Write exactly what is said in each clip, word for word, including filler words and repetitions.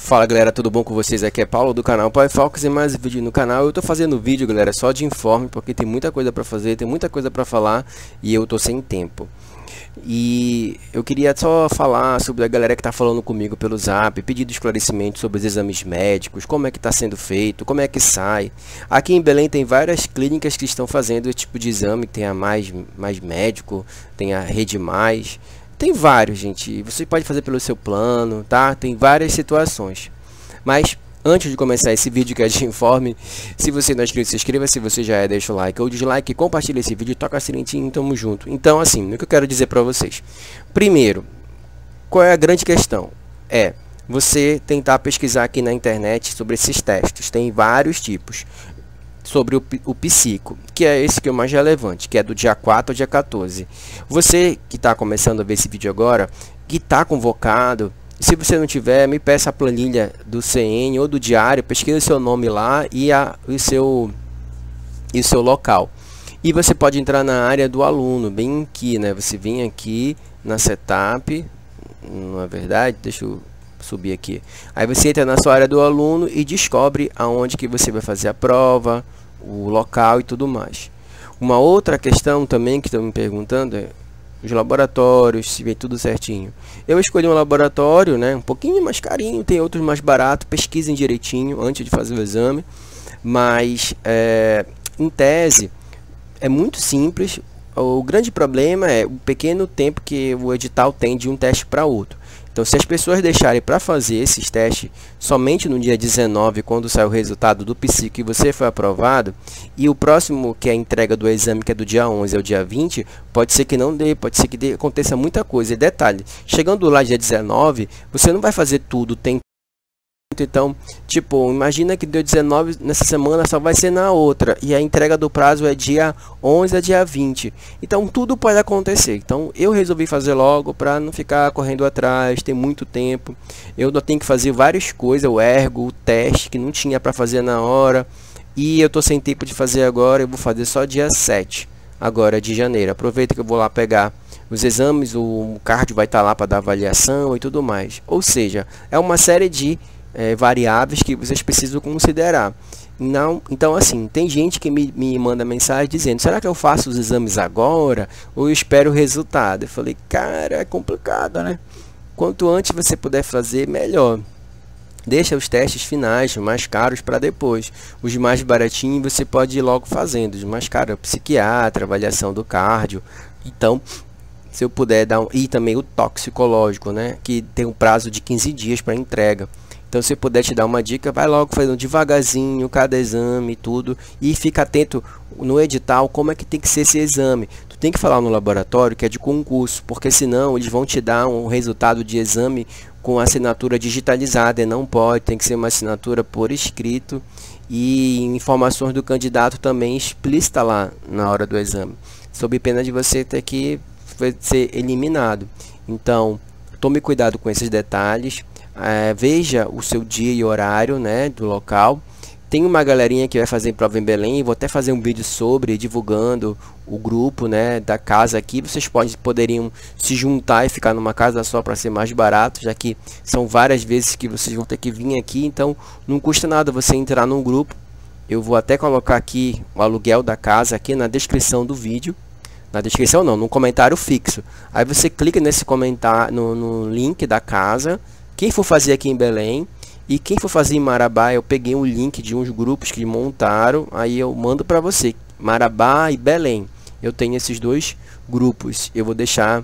Fala galera, tudo bom com vocês? Aqui é Paulo do canal PowerFocus e mais um vídeo no canal. Eu tô fazendo vídeo, galera, só de informe, porque tem muita coisa pra fazer, tem muita coisa pra falar e eu tô sem tempo. E eu queria só falar sobre a galera que tá falando comigo pelo zap, pedindo esclarecimento sobre os exames médicos, como é que tá sendo feito, como é que sai. Aqui em Belém tem várias clínicas que estão fazendo esse tipo de exame, tem a Mais, Mais Médico, tem a Rede Mais. Tem vários, gente. Você pode fazer pelo seu plano, tá? Tem várias situações. Mas antes de começar esse vídeo que é de informe, se você não é inscrito, se inscreva. Se você já é, deixa o like ou dislike, compartilha esse vídeo, toca a sininho e tamo junto. Então, assim, o que eu quero dizer pra vocês. Primeiro, qual é a grande questão? É você tentar pesquisar aqui na internet sobre esses testes. Tem vários tipos. Sobre o, o psico, que é esse que é o mais relevante, que é do dia quatro ao dia quatorze. Você que está começando a ver esse vídeo agora, que está convocado, se você não tiver, me peça a planilha do C N ou do diário, pesquisa o seu nome lá e, a, o, seu, e o seu local. E você pode entrar na área do aluno, bem aqui, né? Você vem aqui na setup, na verdade, deixa eu subir aqui. Aí você entra na sua área do aluno e descobre aonde que você vai fazer a prova, o local e tudo mais. Uma outra questão também que estão me perguntando é os laboratórios, se vem tudo certinho. Eu escolhi um laboratório, né, um pouquinho mais carinho, tem outros mais baratos, pesquisem direitinho antes de fazer o exame, mas é, em tese é muito simples. O grande problema é o pequeno tempo que o edital tem de um teste para outro. Então, se as pessoas deixarem para fazer esses testes somente no dia dezenove, quando sai o resultado do psico e você foi aprovado, e o próximo, que é a entrega do exame, que é do dia onze ao dia vinte, pode ser que não dê, pode ser que dê, aconteça muita coisa. E detalhe, chegando lá dia dezenove, você não vai fazer tudo, tem então, tipo, imagina que deu dezenove nessa semana, só vai ser na outra. E a entrega do prazo é dia onze a dia vinte. Então, tudo pode acontecer. Então, eu resolvi fazer logo para não ficar correndo atrás, tem muito tempo. Eu tenho que fazer várias coisas, o ergo, o teste, que não tinha para fazer na hora. E eu tô sem tempo de fazer agora, eu vou fazer só dia sete, agora de janeiro. Aproveita que eu vou lá pegar os exames, o cardio vai estar lá para dar avaliação e tudo mais. Ou seja, é uma série de É, variáveis que vocês precisam considerar. Não, então assim, tem gente que me, me manda mensagem dizendo: será que eu faço os exames agora ou eu espero o resultado? Eu falei, cara, é complicado, né? Quanto antes você puder fazer, melhor. Deixa os testes finais, os mais caros, para depois. Os mais baratinhos você pode ir logo fazendo. Os mais caros, psiquiatra, avaliação do cardio. Então, se eu puder dar um... E também o toxicológico, né? Que tem um prazo de quinze dias para entrega. Então, se eu puder te dar uma dica, vai logo fazendo devagarzinho cada exame e tudo. E fica atento no edital como é que tem que ser esse exame. Tu tem que falar no laboratório que é de concurso, porque senão eles vão te dar um resultado de exame com assinatura digitalizada. E não pode, tem que ser uma assinatura por escrito. E informações do candidato também explícita lá na hora do exame. Sob pena de você ter que ser eliminado. Então, tome cuidado com esses detalhes. É, veja o seu dia e horário, né, do local. Tem uma galerinha que vai fazer prova em Belém. Vou até fazer um vídeo sobre, divulgando o grupo, né, da casa aqui. Vocês podem, poderiam se juntar e ficar numa casa só para ser mais barato, já que são várias vezes que vocês vão ter que vir aqui. Então não custa nada você entrar num grupo. Eu vou até colocar aqui o aluguel da casa aqui na descrição do vídeo. Na descrição não, no comentário fixo. Aí você clica nesse comentário, no, no link da casa. Quem for fazer aqui em Belém e quem for fazer em Marabá, eu peguei um link de uns grupos que montaram, aí eu mando para você. Marabá e Belém. Eu tenho esses dois grupos. Eu vou deixar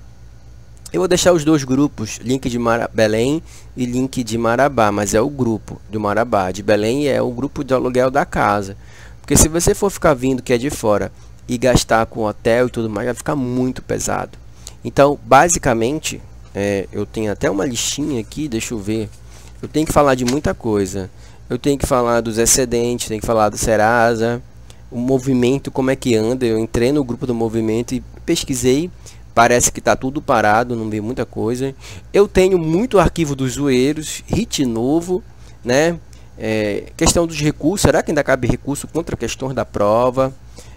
eu vou deixar os dois grupos, link de Mara, Belém e link de Marabá, mas é o grupo do Marabá. De Belém é o grupo de aluguel da casa. Porque se você for ficar vindo que é de fora e gastar com hotel e tudo mais, vai ficar muito pesado. Então, basicamente, É, eu tenho até uma listinha aqui, deixa eu ver. Eu tenho que falar de muita coisa. Eu tenho que falar dos excedentes, tenho que falar do Serasa, o movimento, como é que anda. Eu entrei no grupo do movimento e pesquisei. Parece que está tudo parado, não vi muita coisa. Eu tenho muito arquivo dos zoeiros, hit novo, né? É, questão dos recursos, será que ainda cabe recurso contra questões da prova?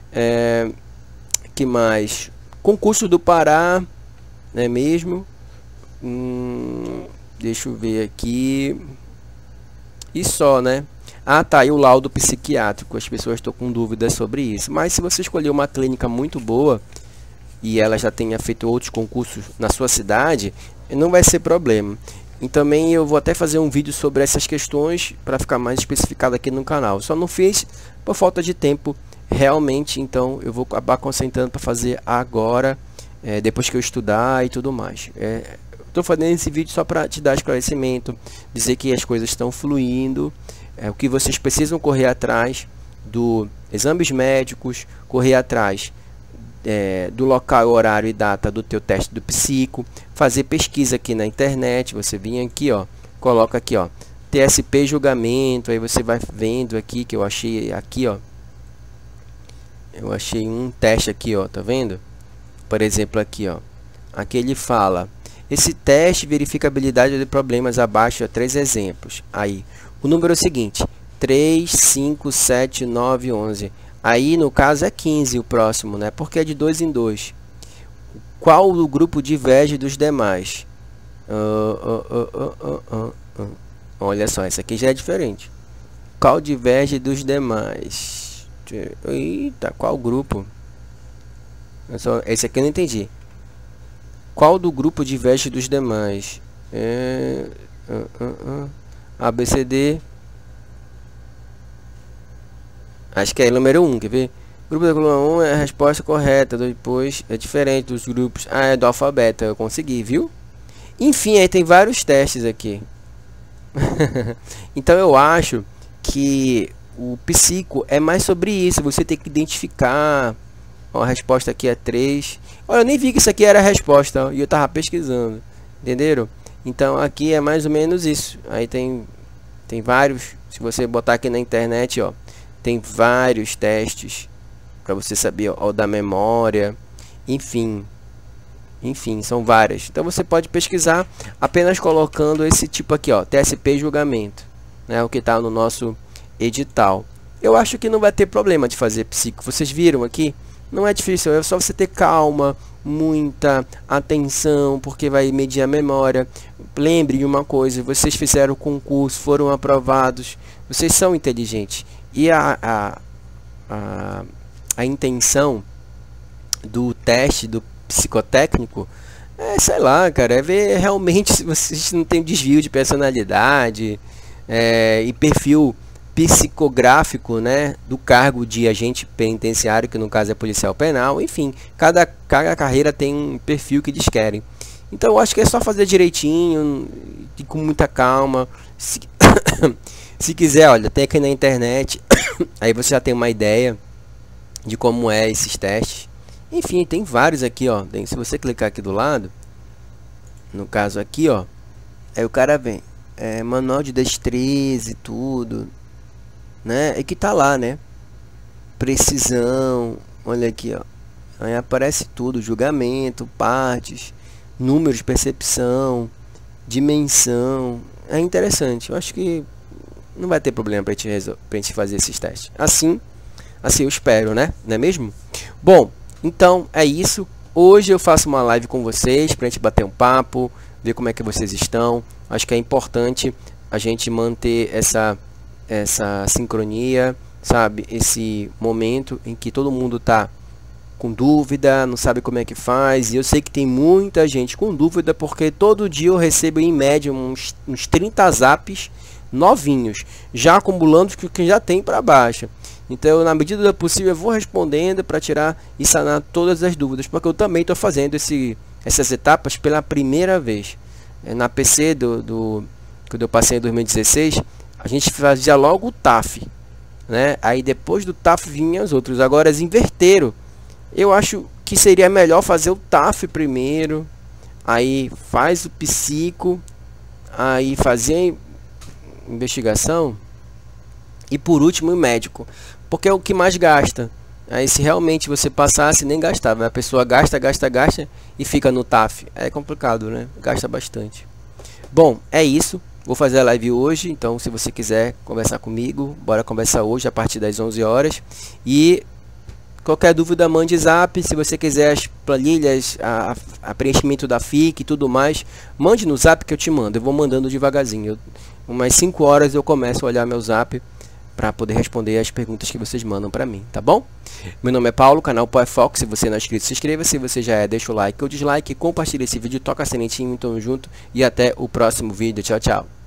É, que mais? Concurso do Pará, não é mesmo? Hum, deixa eu ver aqui. e só, né? Ah, tá, e o laudo psiquiátrico, as pessoas estão com dúvidas sobre isso. Mas se você escolher uma clínica muito boa e ela já tenha feito outros concursos na sua cidade, não vai ser problema. E também eu vou até fazer um vídeo sobre essas questões para ficar mais especificado aqui no canal. Só não fiz por falta de tempo realmente, então eu vou acabar concentrando para fazer agora, é, depois que eu estudar e tudo mais. É, estou fazendo esse vídeo só para te dar esclarecimento, dizer que as coisas estão fluindo, é, o que vocês precisam correr atrás do exames médicos, correr atrás É, do local, horário e data do teu teste do psico, fazer pesquisa aqui na internet. Você vem aqui, ó, coloca aqui, ó, T S P julgamento, aí você vai vendo aqui que eu achei aqui, ó, eu achei um teste aqui, ó, tá vendo? Por exemplo, aqui, ó, aqui ele fala: esse teste verifica a habilidade de problemas abaixo, ó, três exemplos. Aí o número é o seguinte: três, cinco, sete, nove, onze. Aí, no caso, é quinze o próximo, né? Porque é de dois em dois. Qual o grupo diverge dos demais? Uh, uh, uh, uh, uh, uh. Olha só, esse aqui já é diferente. Qual diverge dos demais? Eita, qual grupo? Esse aqui eu não entendi. Qual do grupo diverge dos demais? É, uh, uh, uh. A, B, C, D... Acho que é o número um, quer ver? Grupo da coluna um é a resposta correta, depois é diferente dos grupos. Ah, é do alfabeto, eu consegui, viu? Enfim, aí tem vários testes aqui. Então eu acho que o psico é mais sobre isso, você tem que identificar. Ó, a resposta aqui é três. Olha, eu nem vi que isso aqui era a resposta, ó, e eu tava pesquisando, entenderam? Então aqui é mais ou menos isso. Aí tem, tem vários, se você botar aqui na internet, ó, tem vários testes para você saber, ó, ó, da memória, enfim, enfim, são várias. Então você pode pesquisar apenas colocando esse tipo aqui, ó, T S P julgamento, né, o que está no nosso edital. Eu acho que não vai ter problema de fazer psico. Vocês viram aqui? Não é difícil, é só você ter calma, muita atenção, porque vai medir a memória. Lembre de uma coisa: vocês fizeram o concurso, foram aprovados, vocês são inteligentes. E a, a, a, a intenção do teste do psicotécnico é, sei lá, cara, é ver realmente se vocês não tem desvio de personalidade, é, e perfil psicográfico, né, do cargo de agente penitenciário, que no caso é policial penal. Enfim, cada, cada carreira tem um perfil que eles querem. Então eu acho que é só fazer direitinho e com muita calma. Se... Se quiser, olha, tem aqui na internet, aí você já tem uma ideia de como é esses testes. Enfim, tem vários aqui, ó. Tem, se você clicar aqui do lado, no caso aqui, ó, aí o cara vem, é, manual de destreza e tudo, né? E que tá lá, né? Precisão, olha aqui, ó. Aí aparece tudo: julgamento, partes, números, percepção, dimensão. É interessante, eu acho que não vai ter problema para a gente, gente fazer esses testes. Assim, assim eu espero, né? Não é mesmo? Bom, então é isso. Hoje eu faço uma live com vocês para a gente bater um papo, ver como é que vocês estão. Acho que é importante a gente manter essa, essa sincronia, sabe? Esse momento em que todo mundo está com dúvida, não sabe como é que faz. E eu sei que tem muita gente com dúvida, porque todo dia eu recebo em média uns, uns trinta zaps novinhos, já acumulando o que já tem para baixo. Então, na medida do possível, eu vou respondendo para tirar e sanar todas as dúvidas, porque eu também estou fazendo esse, essas etapas pela primeira vez. Na P C do, do quando eu passei em dois mil e dezesseis, a gente fazia logo o T A F, né? Aí depois do T A F vinham os outros. Agora eles inverteram. Eu acho que seria melhor fazer o T A F primeiro, aí faz o psico, aí fazer investigação e por último o médico, porque é o que mais gasta. Aí se realmente você passasse, nem gastava. A pessoa gasta, gasta, gasta e fica no T A F. É complicado, né? Gasta bastante. Bom, é isso. Vou fazer a live hoje, então se você quiser conversar comigo, bora conversar hoje a partir das onze horas. E Qualquer dúvida, mande zap. Se você quiser as planilhas, a, a preenchimento da F I C e tudo mais, mande no zap que eu te mando. Eu vou mandando devagarzinho. Eu, umas cinco horas eu começo a olhar meu zap para poder responder as perguntas que vocês mandam para mim, tá bom? Meu nome é Paulo, canal PowerFox. Se você não é inscrito, se inscreva. Se você já é, deixa o like ou dislike, compartilha esse vídeo, toca a sininho, tamo junto e até o próximo vídeo. Tchau, tchau.